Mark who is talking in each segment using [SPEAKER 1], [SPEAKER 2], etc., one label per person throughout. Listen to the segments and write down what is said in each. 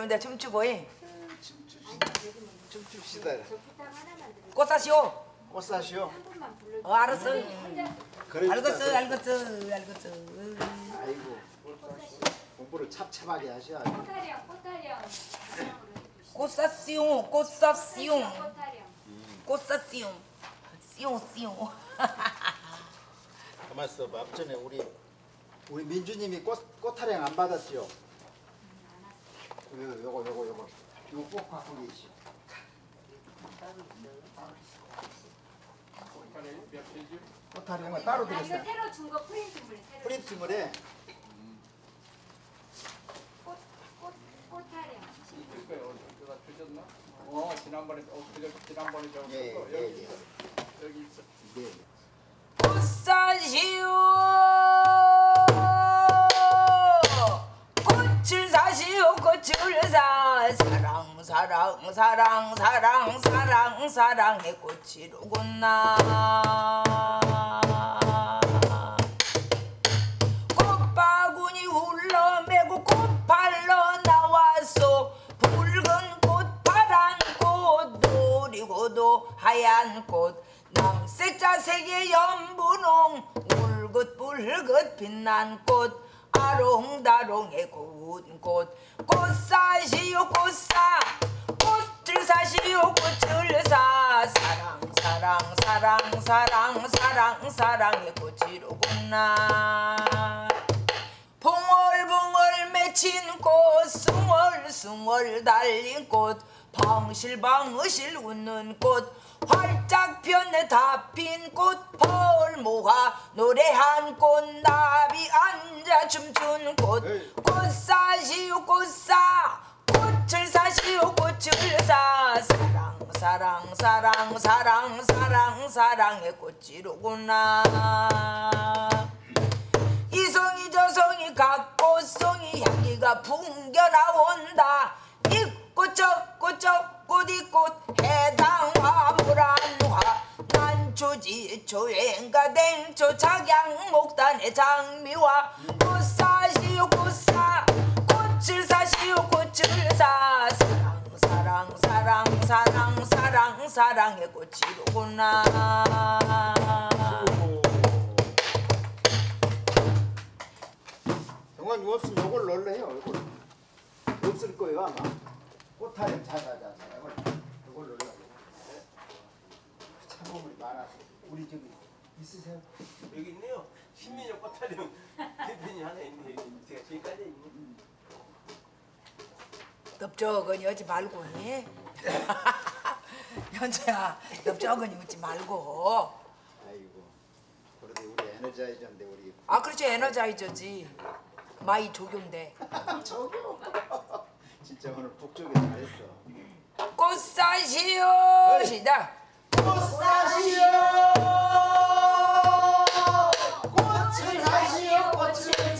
[SPEAKER 1] 노는데 춤추고.
[SPEAKER 2] 춤춥시다.
[SPEAKER 1] 꽃 사시오.
[SPEAKER 2] 꽃 사시오.
[SPEAKER 1] 알았어.
[SPEAKER 2] 그러니까
[SPEAKER 1] 알겠어.
[SPEAKER 2] 아이고 공부를 찹찹하게 하셔야
[SPEAKER 1] 꽃 사시오. 꽃 사시오. 씨용.
[SPEAKER 2] 가만 있어봐. 앞전에 우리 민주님이 꽃 타령 안 받았지요? 요거 꼭 갖고 계시오. 꽃 타령은 따로 드렸어요.
[SPEAKER 3] 이거 새로 준 거 프린트물에
[SPEAKER 2] 프린팅을
[SPEAKER 3] 꽃타령.
[SPEAKER 4] 지난번에 저
[SPEAKER 2] 예.
[SPEAKER 4] 여기 있어.
[SPEAKER 2] 네.
[SPEAKER 1] 꽃 사시오. 꽃을 사시오. 꽃을 사랑의 꽃이로구나. 꽃바구니 훌러매고 꽃팔러 나왔소. 붉은 꽃 파란 꽃 노리고도 하얀 꽃 남색자색의 연분홍 울긋불긋 빛난 꽃 아롱다롱의 고운 꽃. 꽃 사시오. 꽃을 사시오. 꽃을 사랑의 꽃이로구나. 붕얼붕얼 맺힌 꽃 숭얼숭얼 달린 꽃 방실방실 웃는 꽃 활짝 폈네 다 핀 꽃 벌모가 노래한 꽃 나비 앉아 춤춘 꽃. 꽃 사시오. 꽃을 사시오. 꽃을 사랑의 꽃이로구나. 이송이 저송이 각꽃송이 향기가 풍겨 나온다. 이 꽃 저 꽃 이 꽃 해당화 물안화 난초지초 앵가댕초 착양목단의 장미화. 꽃 사시오. 꽃을 사시오. 꽃을 사랑의 꽃이로구나.
[SPEAKER 2] 영원 없으면 요걸 넣을래요. 요걸 없을 거예요 아마. 꽃타령 자자자 요걸 넣으려고. 참고물이 많아서. 우리 저기 있으세요?
[SPEAKER 5] 여기 있네요. 신민영 꽃타령 대표님 하나 있네. 제가 저기까지 있네.
[SPEAKER 1] 넓적은 여지 말고 해. 현주야 넓적은 웃지 말고.
[SPEAKER 2] 아이고 그래도 우리 에너자이저인데 우리.
[SPEAKER 1] 아 그렇지 에너자이저지. 마이 조경대.
[SPEAKER 2] 저기요. 진짜 오늘 북쪽에 잘했어.
[SPEAKER 1] 꽃 사시오. 시작.
[SPEAKER 2] 꽃 사시오. 꽃을 사시오. 꽃을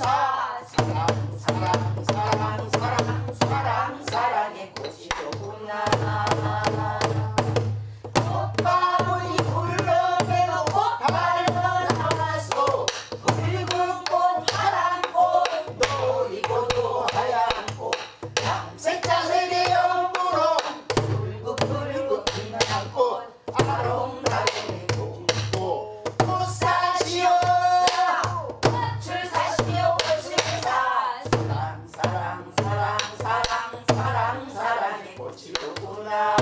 [SPEAKER 1] 사랑의 꽃이로구나.
[SPEAKER 2] 꽃바구니 굴러매고 꽃팔러 나와서 붉은 꽃 파란 꽃 노리고도 하얀 꽃 남색자색의 연분홍 붉은 빛난 꽃 아롱다롱의 꽃. 꽃 사시오. 꽃을 사시오. 꽃을 사랑의 꽃이로구나.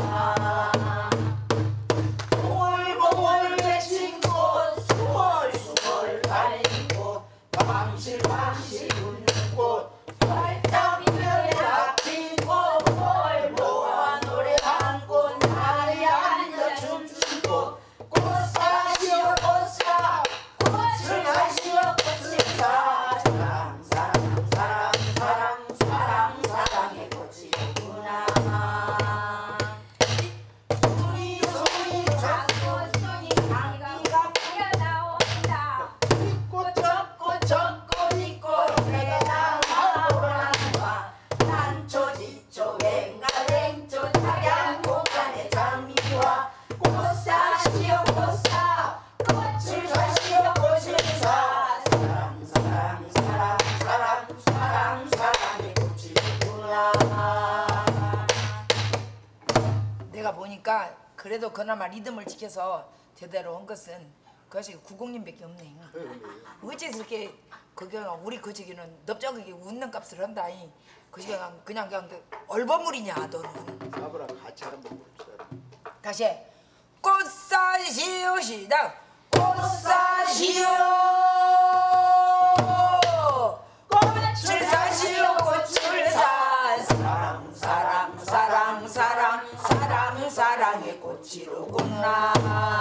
[SPEAKER 2] 몽골몽골 맺힌 꽃 숭얼숭얼 달린 꽃 방실방실 웃는 꽃 활짝 펴에 핀 꽃 벌모아 노래한 꽃 나리 앉아 춤춘 꽃. 꽃 사시오. 꽃을 사시오. 꽃을 사랑의 꽃이로구나. 송이
[SPEAKER 3] 꽃송이 향기가 풍겨 나온다.
[SPEAKER 2] 꽃 저 꽃 이 꽃 해당화
[SPEAKER 1] 그러니까 그래도 그나마 리듬을 지켜서 제대로 한 것은 그것이 구공님밖에 없네. 어째서 이렇게 그게 우리 그 저기는 넓적하게 웃는 값을 한다. 그냥 얼버무리냐 너는.
[SPEAKER 2] 아버랑 같이 한번 봅시다.
[SPEAKER 1] 다시 꽃사시오 시작. 꽃사시오 꽃을 사시오 꽃을 사 사랑 사랑 사랑 사랑 사랑 사랑의 꽃이로구나.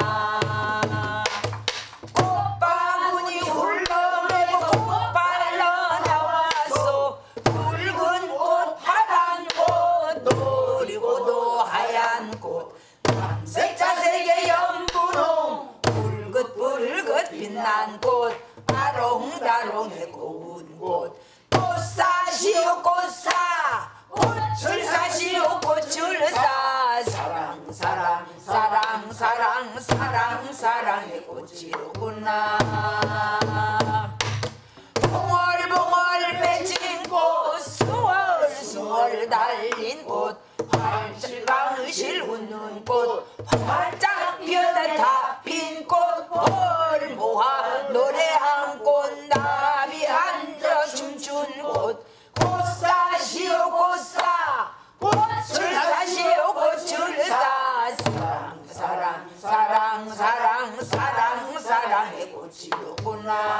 [SPEAKER 1] 꽃바구니 훌렁매고 꽃발러 나왔소. 붉은 꽃 파란 꽃 노리고도 하얀 꽃 색자색의 연분홍 붉긋붉긋 빛난 꽃 아롱다롱의 고운 꽃. 꽃 사시오 꽃 사 꽃을 사시오 꽃을 사 사랑 사랑 사랑 사랑 사랑 사랑의 꽃이로구나. 봉얼봉얼 맺힌 꽃 수월수월 달린 꽃 활실강실 웃는 꽃 활짝 피어다 핀 꽃 홀 모아 노래한 꽃 나비 앉아 춤춘 꽃. 꽃 사시오 꽃 사 꽃을 사시오 꽃을 사 사랑 사랑 사랑 사랑 사랑 사랑의 꽃이로구나.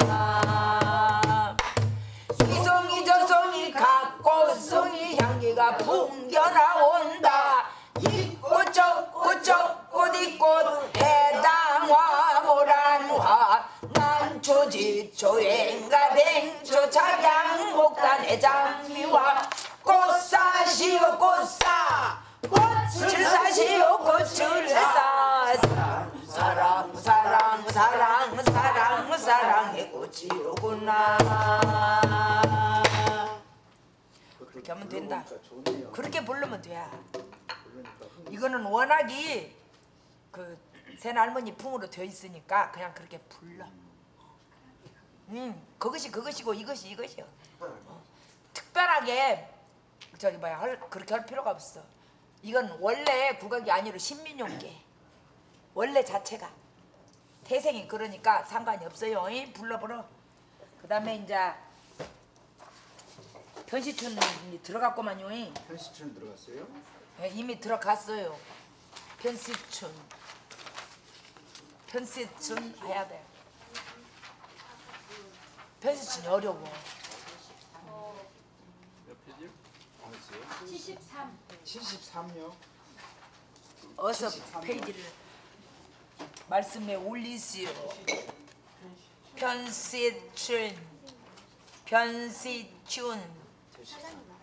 [SPEAKER 1] 이송이 저송이 각꽃송이 향기가 풍겨나온다. 이꽃 저꽃 저꽃 이꽃 해당화 모란화 난초지초 앵가뱅초 작양목단의 장미와 꽃 사시오 꽃 사 꽃을 사시오 꽃을 사 사랑 사랑 사랑 사랑 사랑의 꽃이로구나. 그렇게 하면 된다.
[SPEAKER 2] 좋네요.
[SPEAKER 1] 그렇게 부르면 돼.
[SPEAKER 2] 그러니까
[SPEAKER 1] 이거는 워낙이 그 새날머니 풍으로 되어 있으니까 그냥 그렇게 불러. 그것이 그것이고 이것이 이것이요. 특별하게 저기 뭐야 그렇게 할 필요가 없어. 이건 원래 국악이 아니로 신민용계. 원래 자체가 태생이 그러니까 상관이 없어요. 불러보러. 그다음에 이제 편시춘이 들어갔구만요.
[SPEAKER 2] 현시춘 들어갔어요?
[SPEAKER 1] 네, 이미 들어갔어요. 편시춘 해야 돼. 편시춘이 어려워.
[SPEAKER 4] 몇 페이지?
[SPEAKER 3] 73.
[SPEAKER 2] 73요?
[SPEAKER 1] 어서 페이지를 말씀에 올리시오. 편시춘